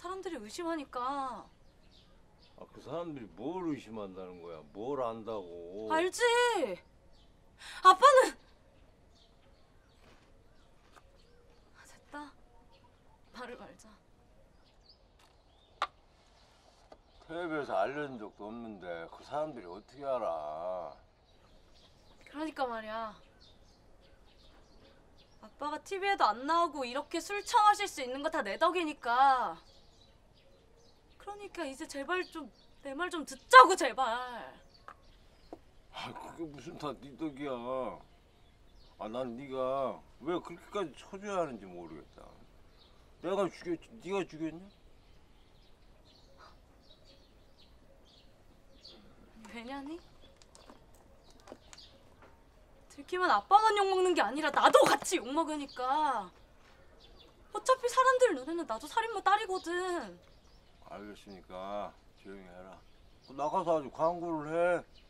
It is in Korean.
사람들이 의심하니까. 아, 그 사람들이 뭘 의심한다는 거야? 뭘 안다고? 알지? 아빠는. 됐다. 말을 말자. 텔레비에서 알려준 적도 없는데 그 사람들이 어떻게 알아? 그러니까 말이야. 아빠가 TV에도 안 나오고 이렇게 술 청하실 수 있는 거 다 내 덕이니까. 그러니까 이제 제발 좀 내 말 좀 듣자고 제발. 아, 그게 무슨 다 네 덕이야. 아, 난 네가 왜 그렇게까지 쳐줘야 하는지 모르겠다. 내가 죽였지, 네가 죽였냐? 왜냐니? 들키면 아빠만 욕먹는 게 아니라 나도 같이 욕먹으니까. 어차피 사람들 눈에는 나도 살인마 딸이거든. 알겠으니까 조용히 해라. 나가서 아주 광고를 해.